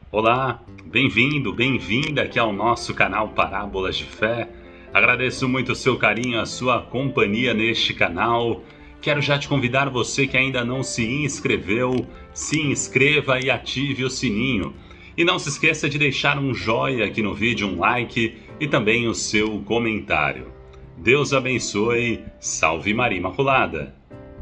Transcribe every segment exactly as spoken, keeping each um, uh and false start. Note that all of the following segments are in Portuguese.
Olá, bem-vindo, bem-vinda aqui ao nosso canal Parábolas de Fé. Agradeço muito o seu carinho, a sua companhia neste canal. Quero já te convidar, você que ainda não se inscreveu, se inscreva e ative o sininho. E não se esqueça de deixar um joinha aqui no vídeo, um like e também o seu comentário. Deus abençoe, salve Maria Imaculada.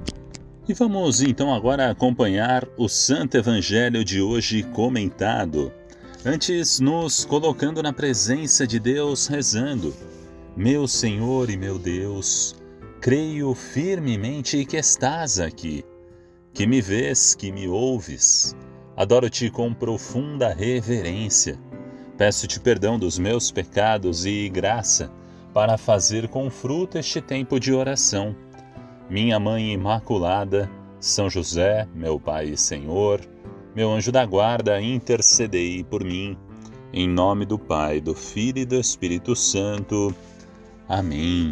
E vamos então agora acompanhar o Santo Evangelho de hoje comentado. Antes, nos colocando na presença de Deus, rezando. Meu Senhor e meu Deus, creio firmemente que estás aqui, que me vês, que me ouves. Adoro-te com profunda reverência. Peço-te perdão dos meus pecados e graça para fazer com fruto este tempo de oração. Minha Mãe Imaculada, São José, meu Pai e Senhor, meu anjo da guarda, intercedei por mim. Em nome do Pai, do Filho e do Espírito Santo. Amém.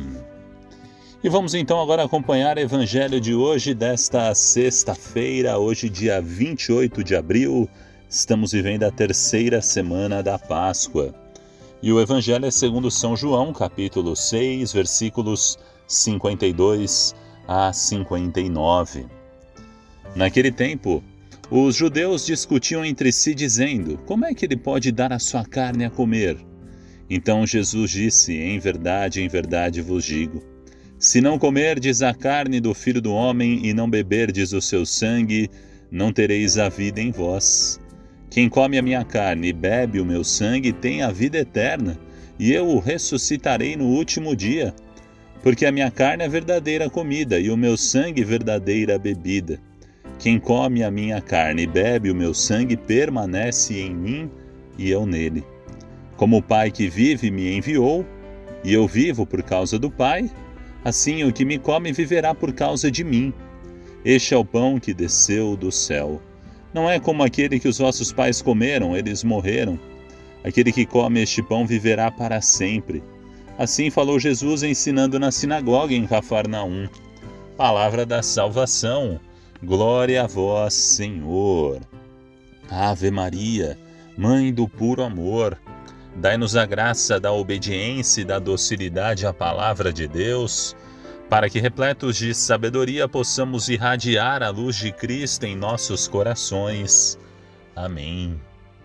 E vamos então agora acompanhar o Evangelho de hoje, desta sexta-feira, hoje dia vinte e oito de abril. Estamos vivendo a terceira semana da Páscoa. E o Evangelho é segundo São João, capítulo seis, versículos cinquenta e dois a cinquenta e nove. Naquele tempo, os judeus discutiam entre si, dizendo: como é que ele pode dar a sua carne a comer? Então Jesus disse: em verdade, em verdade vos digo, se não comerdes a carne do Filho do Homem e não beberdes o seu sangue, não tereis a vida em vós. Quem come a minha carne e bebe o meu sangue tem a vida eterna, e eu o ressuscitarei no último dia. Porque a minha carne é verdadeira comida e o meu sangue verdadeira bebida. Quem come a minha carne e bebe o meu sangue permanece em mim e eu nele. Como o Pai que vive me enviou, e eu vivo por causa do Pai, assim o que me come viverá por causa de mim. Este é o pão que desceu do céu. Não é como aquele que os vossos pais comeram, eles morreram. Aquele que come este pão viverá para sempre. Assim falou Jesus ensinando na sinagoga em Cafarnaum. Palavra da salvação. Glória a vós, Senhor. Ave Maria, Mãe do puro amor, dai-nos a graça da obediência e da docilidade à palavra de Deus, para que, repletos de sabedoria, possamos irradiar a luz de Cristo em nossos corações. Amém.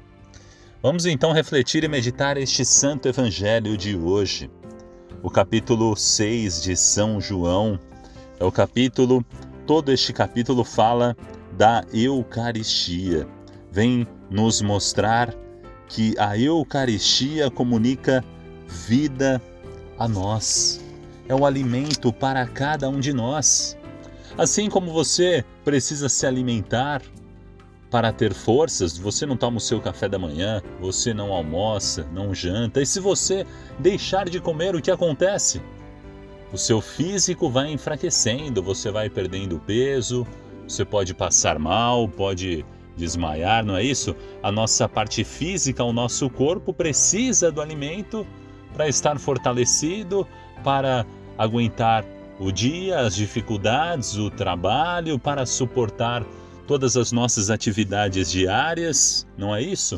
Vamos então refletir e meditar este Santo Evangelho de hoje. O capítulo seis de São João é o capítulo, todo este capítulo fala da Eucaristia. Vem nos mostrar que a Eucaristia comunica vida a nós. É o alimento para cada um de nós. Assim como você precisa se alimentar para ter forças, você não toma o seu café da manhã, você não almoça, não janta. E se você deixar de comer, o que acontece? O seu físico vai enfraquecendo, você vai perdendo peso, você pode passar mal, pode desmaiar, não é isso? A nossa parte física, o nosso corpo precisa do alimento para estar fortalecido, para aguentar o dia, as dificuldades, o trabalho, para suportar todas as nossas atividades diárias, não é isso?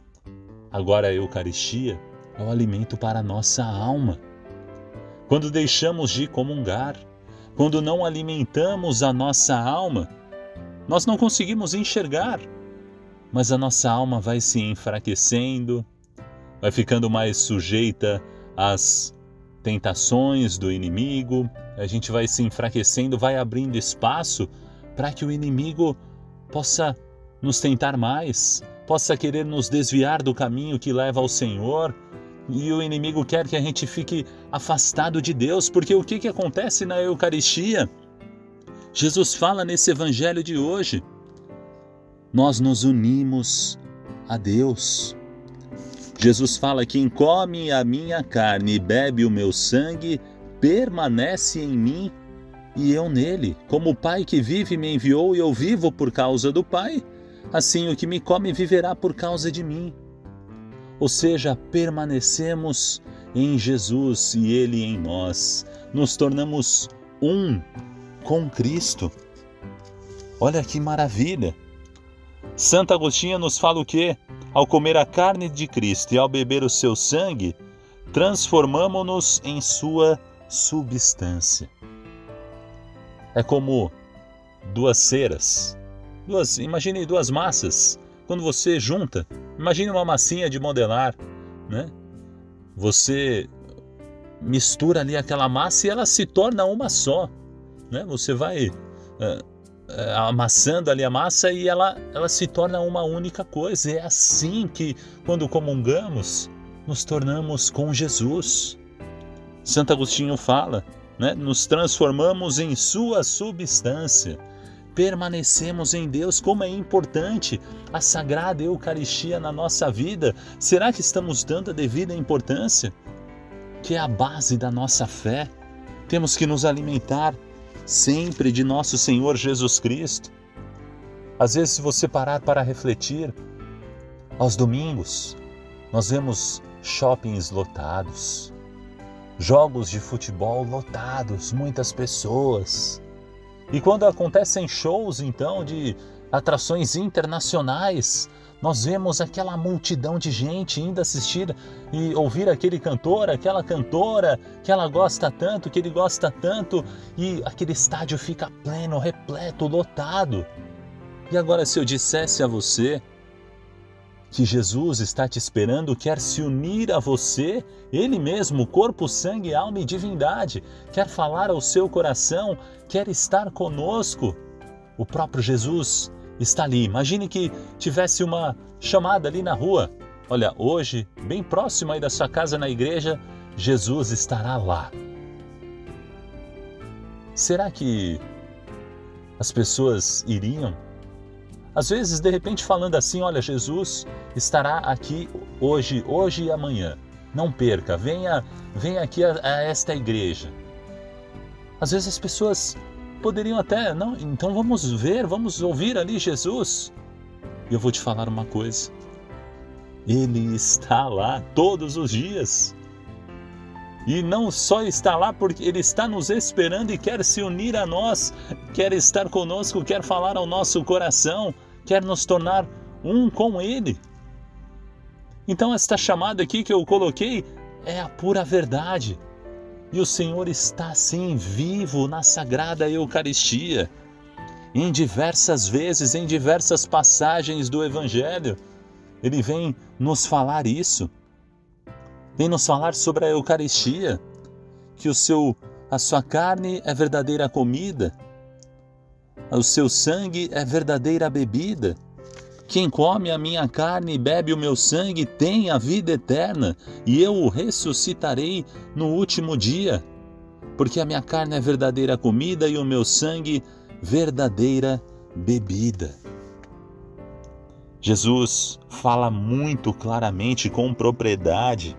Agora a Eucaristia é o alimento para a nossa alma. Quando deixamos de comungar, quando não alimentamos a nossa alma, nós não conseguimos enxergar, mas a nossa alma vai se enfraquecendo, vai ficando mais sujeita às tentações do inimigo, a gente vai se enfraquecendo, vai abrindo espaço para que o inimigo possa nos tentar mais, possa querer nos desviar do caminho que leva ao Senhor, e o inimigo quer que a gente fique afastado de Deus, porque o que, que acontece na Eucaristia? Jesus fala nesse Evangelho de hoje, nós nos unimos a Deus. Jesus fala: quem come a minha carne e bebe o meu sangue, permanece em mim e eu nele. Como o Pai que vive me enviou e eu vivo por causa do Pai, assim o que me come viverá por causa de mim. Ou seja, permanecemos em Jesus e Ele em nós. Nos tornamos um com Cristo. Olha que maravilha! Santo Agostinho nos fala o quê? ao comer a carne de Cristo e ao beber o seu sangue, transformamo-nos em sua substância. É como duas ceras. Duas, imagine duas massas. Quando você junta, imagine uma massinha de modelar, né? Você mistura ali aquela massa e ela se torna uma só, né? Você vai uh, uh, amassando ali a massa e ela, ela se torna uma única coisa. É assim que, quando comungamos, nos tornamos com Jesus. Santo Agostinho fala, né? Nos transformamos em sua substância. Permanecemos em Deus. Como é importante a Sagrada Eucaristia na nossa vida. Será que estamos dando a devida importância? Que é a base da nossa fé. Temos que nos alimentar sempre de nosso Senhor Jesus Cristo. Às vezes, se você parar para refletir, aos domingos nós vemos shoppings lotados, jogos de futebol lotados, muitas pessoas. E quando acontecem shows, então, de atrações internacionais, nós vemos aquela multidão de gente indo assistir e ouvir aquele cantor, aquela cantora que ela gosta tanto, que ele gosta tanto, e aquele estádio fica pleno, repleto, lotado. E agora, se eu dissesse a você que Jesus está te esperando, quer se unir a você, Ele mesmo, corpo, sangue, alma e divindade, quer falar ao seu coração, quer estar conosco. O próprio Jesus está ali. Imagine que tivesse uma chamada ali na rua. Olha, hoje, bem próximo aí da sua casa na igreja, Jesus estará lá. Será que as pessoas iriam? Às vezes, de repente, falando assim, olha, Jesus estará aqui hoje, hoje e amanhã. Não perca, venha, venha aqui a, a esta igreja. Às vezes as pessoas poderiam até, não, então vamos ver, vamos ouvir ali Jesus. E eu vou te falar uma coisa. Ele está lá todos os dias. E não só está lá porque Ele está nos esperando e quer se unir a nós, quer estar conosco, quer falar ao nosso coração, quer nos tornar um com Ele. Então esta chamada aqui que eu coloquei é a pura verdade. E o Senhor está assim vivo na Sagrada Eucaristia. Em diversas vezes, em diversas passagens do Evangelho, Ele vem nos falar isso. Vem nos falar sobre a Eucaristia, que o seu, a sua carne é verdadeira comida, o seu sangue é verdadeira bebida. Quem come a minha carne e bebe o meu sangue tem a vida eterna, e eu o ressuscitarei no último dia, porque a minha carne é verdadeira comida e o meu sangue verdadeira bebida. Jesus fala muito claramente, com propriedade,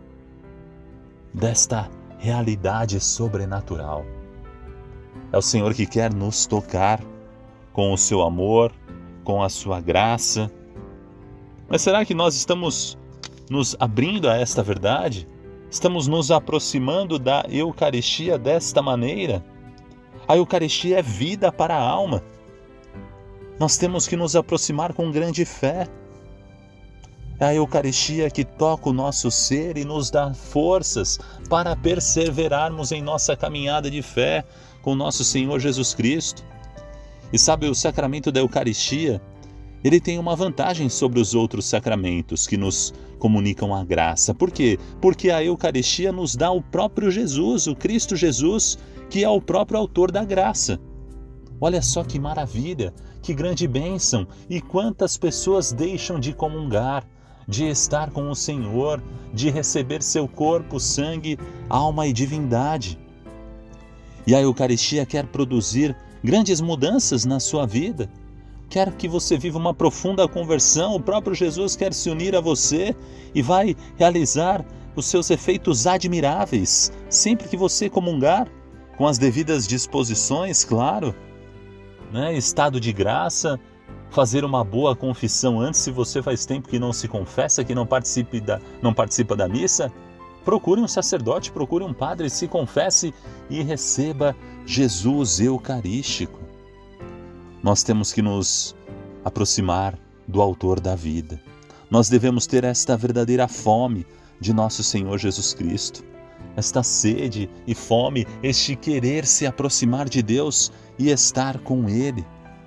desta realidade sobrenatural. É o Senhor que quer nos tocar com o seu amor, com a sua graça. Mas será que nós estamos nos abrindo a esta verdade? Estamos nos aproximando da Eucaristia desta maneira? A Eucaristia é vida para a alma. Nós temos que nos aproximar com grande fé. É a Eucaristia que toca o nosso ser e nos dá forças para perseverarmos em nossa caminhada de fé com nosso Senhor Jesus Cristo. E sabe, o sacramento da Eucaristia, ele tem uma vantagem sobre os outros sacramentos que nos comunicam a graça. Por quê? Porque a Eucaristia nos dá o próprio Jesus, o Cristo Jesus, que é o próprio autor da graça. Olha só que maravilha, que grande bênção! E quantas pessoas deixam de comungar, de estar com o Senhor, de receber seu corpo, sangue, alma e divindade. E a Eucaristia quer produzir grandes mudanças na sua vida. Quer que você viva uma profunda conversão. O próprio Jesus quer se unir a você e vai realizar os seus efeitos admiráveis sempre que você comungar, com as devidas disposições, claro, né? Estado de graça, fazer uma boa confissão antes, se você faz tempo que não se confessa, que não participe da, não participa da missa. Procure um sacerdote, procure um padre, se confesse e receba Jesus Eucarístico. Nós temos que nos aproximar do autor da vida. Nós devemos ter esta verdadeira fome de nosso Senhor Jesus Cristo, esta sede e fome, este querer se aproximar de Deus e estar com Ele.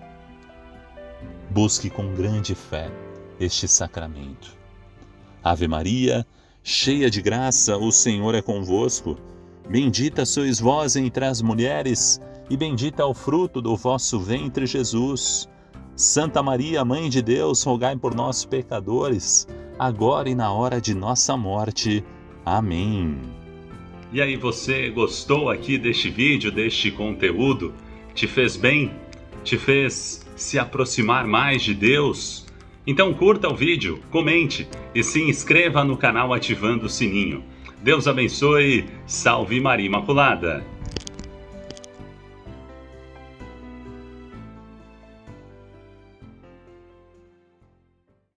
Busque com grande fé este sacramento. Ave Maria, cheia de graça, o Senhor é convosco. Bendita sois vós entre as mulheres, e bendito é o fruto do vosso ventre, Jesus. Santa Maria, Mãe de Deus, rogai por nós, pecadores, agora e na hora de nossa morte. Amém. E aí, você gostou aqui deste vídeo, deste conteúdo? Te fez bem? Te fez se aproximar mais de Deus? Então curta o vídeo, comente e se inscreva no canal ativando o sininho. Deus abençoe, salve Maria Imaculada!